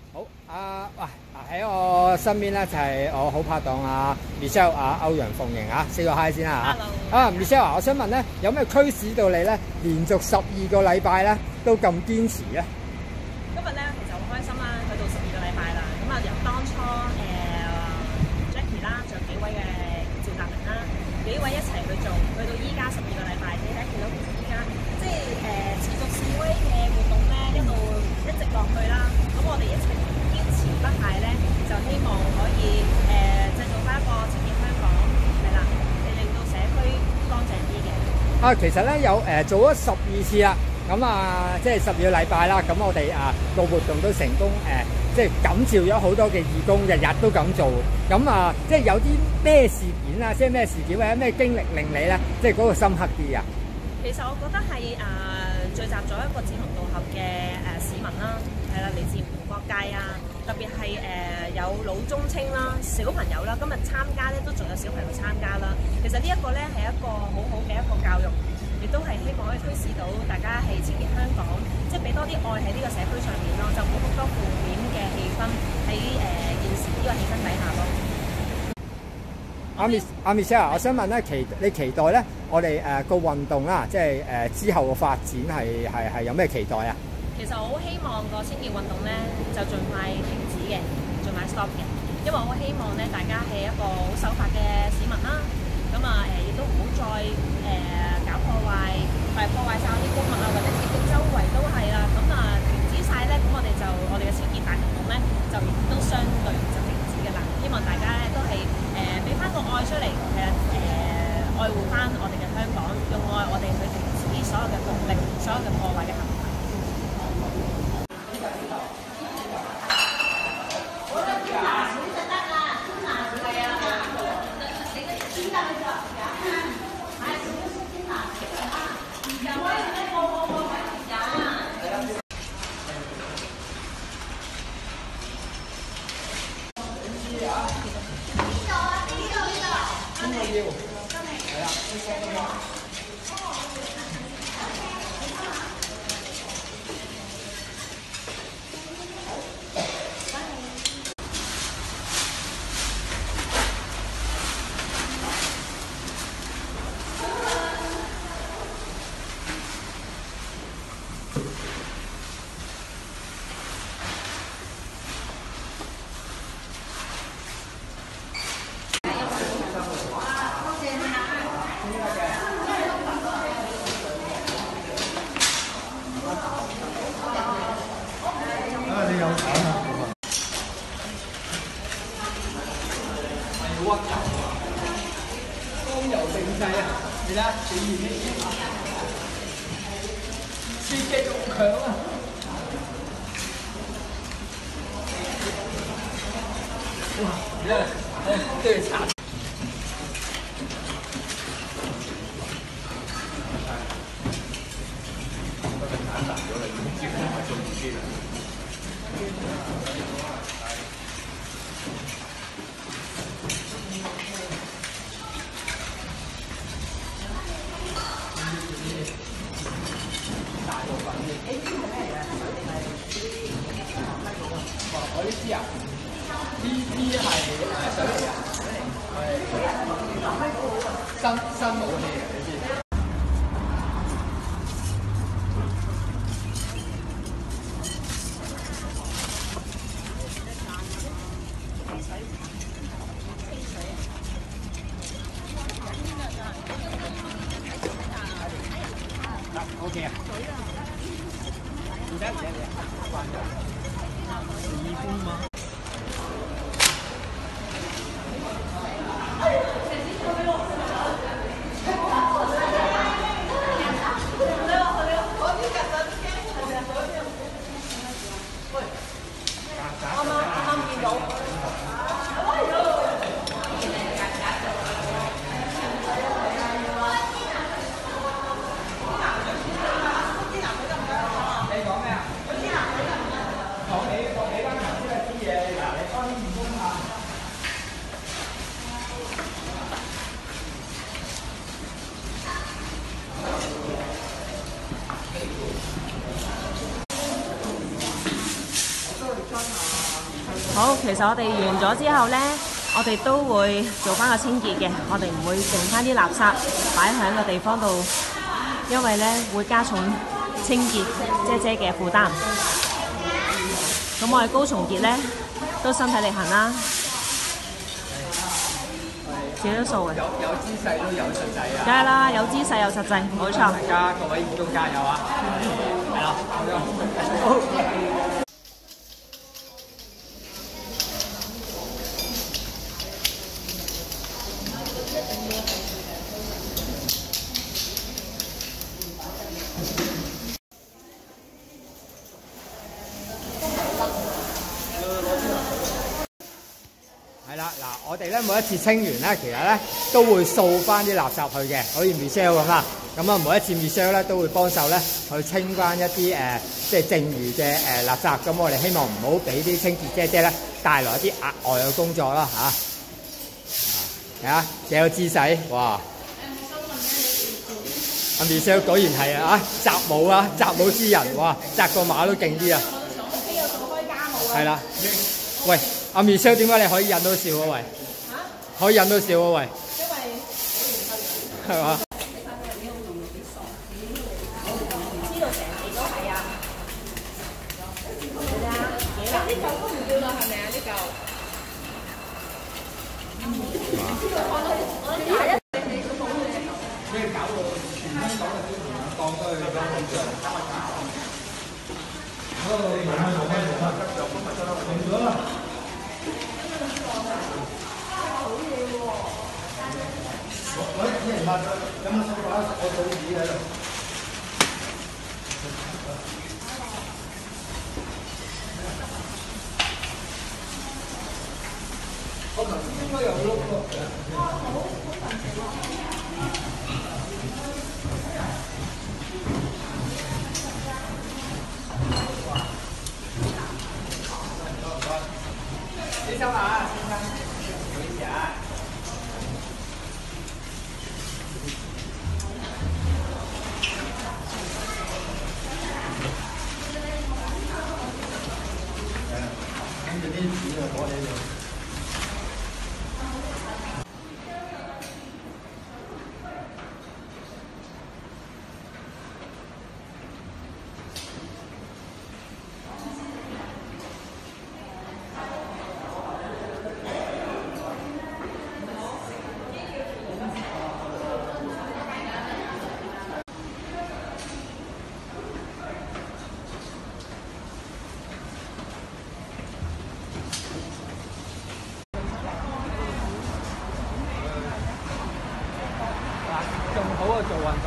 好喺我身邊咧就係我好拍檔Michelle 歐陽鳳瑩，say 個 hi 先啦嚇。Michelle 我想問咧，有咩驅使到你咧連續12個禮拜咧都咁堅持咧？ 今日咧其實好開心啦，去到12個禮拜啦。咁由當初Jackie 啦，仲有幾位嘅趙達明啦，幾位一齊去做，去到依家12個禮拜，你睇見到其實依家即係持續示威嘅活動咧，一直落去啦。咁我哋一齊堅持不懈咧，就希望可以製造翻一個清潔香港，係啦，令到社區乾淨啲嘅。 其實咧有做咗12次啦。咁即係12個禮拜啦，咁我哋個活動都成功即係感召咗好多嘅義工，日日都咁做。咁即係有啲咩事件啊，即係咩事件或者咩經歷令你咧，即係嗰個深刻啲啊？ 其實我覺得係聚集咗一個志同道合嘅市民啦，係啦，嚟自唔同國界啊，特別係有老中青啦、小朋友啦，今日參加咧都仲有小朋友參加啦。其實呢一個咧係一個好好嘅一個教育。亦都係希望可以推使到大家係清潔香港，即係俾多啲愛喺呢個社區上面咯，就冇咁多負面嘅氣氛喺現時呢個氣氛底下咯。 Michelle， 我想問咧，你期待咧，我哋個運動啦，即係之後嘅發展係有咩期待啊？ 其實我好希望個清潔運動咧就盡快停止嘅，盡快 stop 嘅，因為我好希望咧大家係一個好守法嘅市民啦。咁亦都唔好再搞破壞，破壞晒啲公物啊，或者貼到周圍都係啦。咁停止晒咧，咁我哋嘅清潔大行動咧，就亦都相對就停止㗎啦。希望大家咧都係俾翻個愛出嚟，愛護翻我哋嘅香港，用愛我哋去停止所有嘅暴力、所有嘅破壞嘅行為。 溫柔剛柔盛世啊！你睇下，幾熱呢？刺激咁強啊！哇！真係慘。我呢支啊，呢支係水嚟㗎，新武器啊！你知。OK 啊。而家關咗。義工嗎？啱見到。 好，其實我哋完咗之後呢，我哋都會做翻個清潔嘅，我哋唔會剩翻啲垃圾擺喺個地方度，因為呢會加重清潔姐姐嘅負擔。咁我哋高松傑呢都身體力行啦，少咗數嘅。 有姿勢都有實際啊！ 梗係啦，有姿勢有實際，冇錯。 大家各位義工加油啊！係啦，好。係啦，嗱，我哋咧每一次清完咧，其實咧都會掃翻啲垃圾去嘅，好似 Michelle 咁啦。咁啊，每一次 Michelle 咧都會幫手咧去清翻一啲即係剩餘嘅垃圾。咁我哋希望唔好俾啲清潔姐姐咧帶來一啲額外嘅工作啦嚇。係啊，幾有姿勢，哇！阿 Michelle 果然係啊，習武啊，習武之人，哇，紮個馬都勁啲啊！係啦，喂。阿 Michelle 點解你可以引到笑啊？喂，可以引到笑啊？喂，因為係嘛？知道成地都係啊！呢嚿都唔要啦，係咪啊？呢嚿。知道放到我下一。咩搞到全香港嘅小朋友當咗去當偶像？停咗啦！喂，啲人抹咗，有冇手把我手指喺度？我頭先應該有碌喎。哇，好神奇喎！你收下，先生，唔好意思啊。跟住啲紙就攞起嚟。仲好啊，做運動，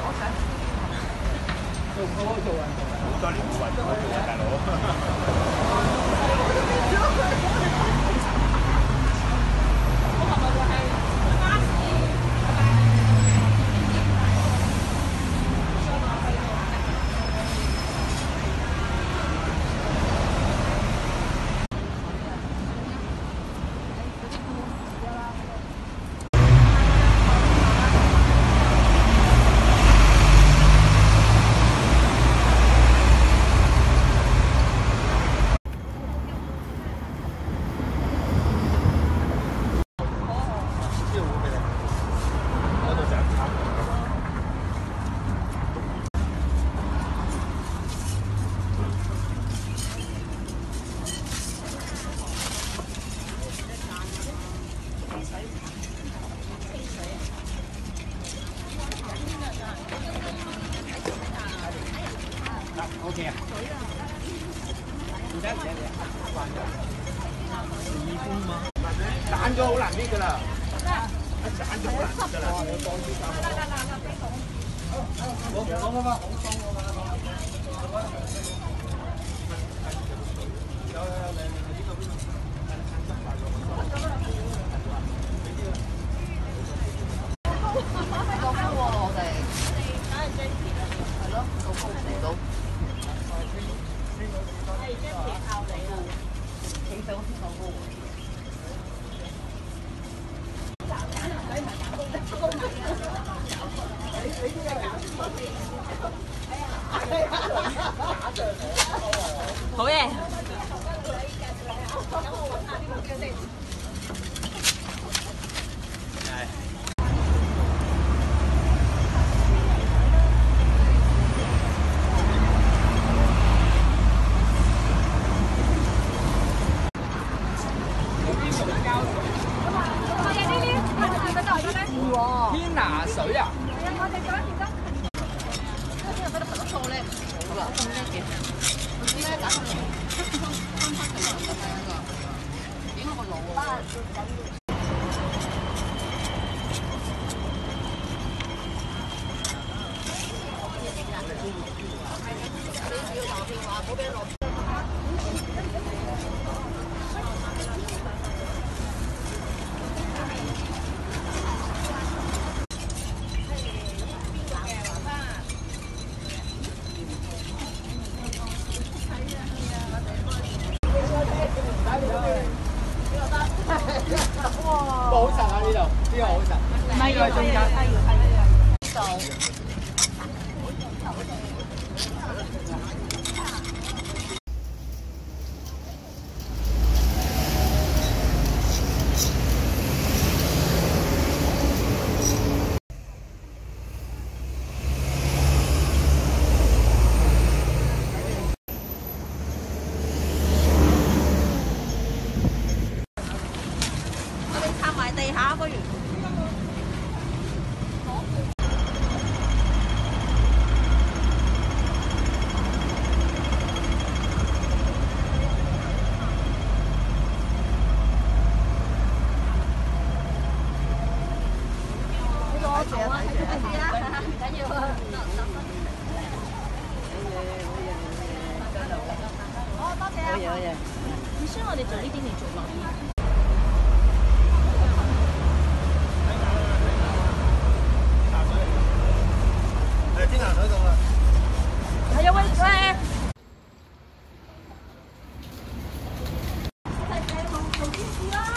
仲好啊，做運動，好多年冇運動做啊，大佬。OK 啊，唔使，義工嘛，散咗好難搣㗎啦，散咗好難搣㗎啦，我當啲散。我講啊嘛，好鬆啊嘛。 好嘢！ 天拿水啊！好實啊！呢度好實，呢個中間。 地下不如。好，多謝啊！好嘢。你需要我哋做呢邊定做落邊？ 天拿水到啦！ 係啊，喂喂！做天使啦！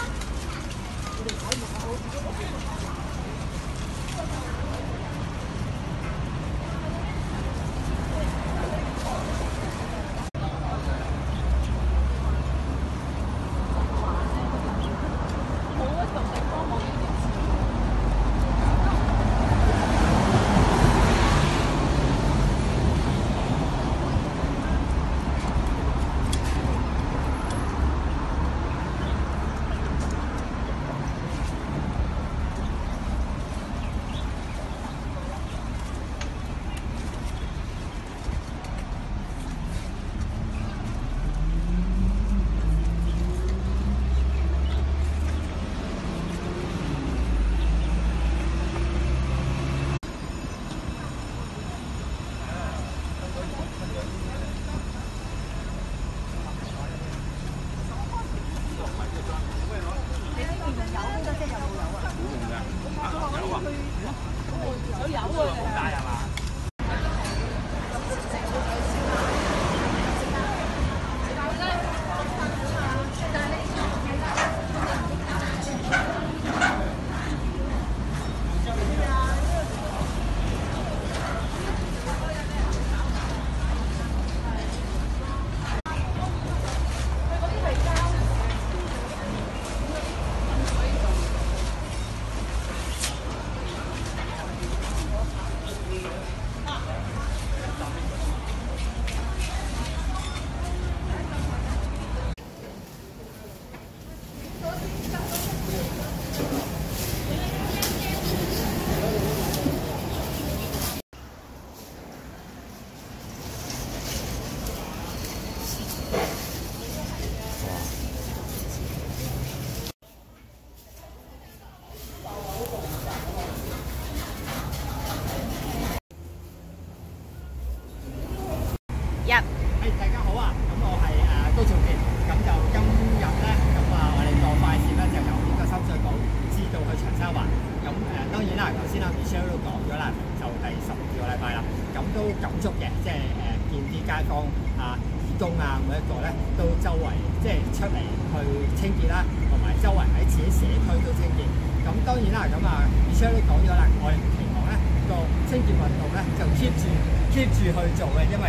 大家好啊！咁我係高仲傑，咁就今日咧，咁我哋個快線咧就由呢個深水埗至到去長沙灣。咁當然啦，頭先Michelle 都講咗啦，就第12個禮拜啦，咁都感觸嘅，即係見啲街坊義工每一個咧都周圍即係出嚟去清潔啦，同埋周圍喺自己社區都清潔。咁當然啦，咁Michelle 都講咗啦，我哋期望咧個清潔運動咧就 keep 住去做嘅，因為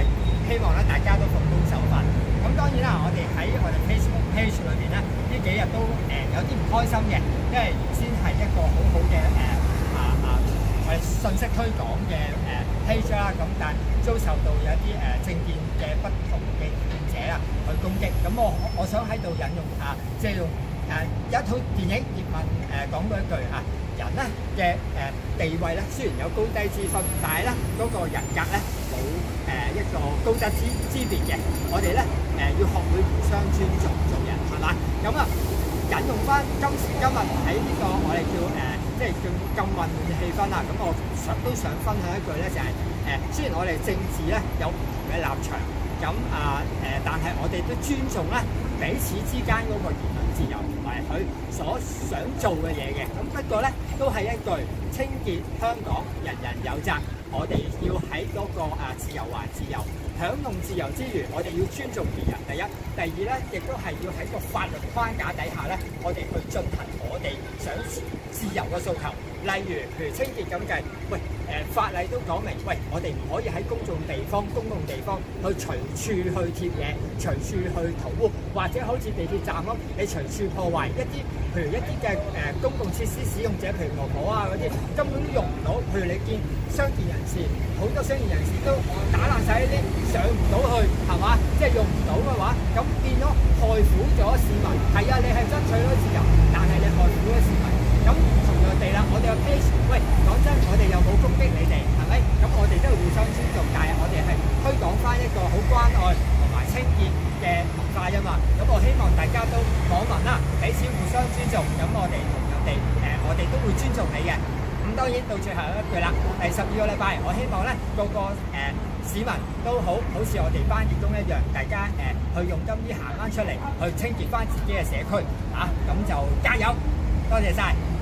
希望咧大家都奉公守法。咁當然啦，我哋喺我哋 Facebook page 裏邊咧，呢幾日都有啲唔開心嘅，因為原先係一個好好嘅我哋信息推廣嘅page 啦，咁但遭受到有一啲政見嘅不同嘅意見者啦去攻擊。咁我想喺度引用即係用有一套電影葉問講過一句人咧嘅地位咧雖然有高低之分，但係咧嗰個人格咧冇一個高低之別嘅。我哋咧要學會互相尊重做人，係嘛？咁引用翻今時今日喺呢個我哋叫即係咁混亂嘅氣氛啦。咁我都想分享一句咧，就係雖然我哋政治咧有唔同嘅立場，咁但係我哋都尊重咧彼此之間嗰個言論自由同埋佢所想做嘅嘢嘅。咁不過咧都係一句清潔香港，人人有責。我哋要喺嗰個自由還自由，享用自由之餘，我哋要尊重別人。第一，第二咧，亦都係要喺個法律框架底下咧，我哋去進行我哋想自由嘅訴求。例如，譬如清潔咁計，法例都講明，我哋唔可以喺公共地方去隨處去貼嘢，隨處去塗污，或者好似地鐵站咁，你隨處破壞一啲，譬如一啲嘅公共設施使用者，譬如婆婆嗰啲，根本都用唔到。譬如你見傷健人士，好多傷健人士都打爛晒呢啲，上唔到去，係嘛？即係用唔到嘅話，咁變咗害苦咗市民。係啊，你係爭取到自由，但係你害苦咗市民。咁同樣地啦，我哋嘅 page，講真，我哋又冇攻擊你哋，係咪？咁我哋都互相尊重，但係我哋係推廣翻一個好關愛同埋清潔嘅文化啫嘛。咁我希望大家都網民啦，彼此互相尊重，咁我哋同樣地我哋都會尊重你嘅。咁當然到最後一句啦，第12個禮拜，我希望咧個市民都好似我哋班義工一樣，大家去用金衣行翻出嚟，去清潔翻自己嘅社區咁就加油！多謝晒。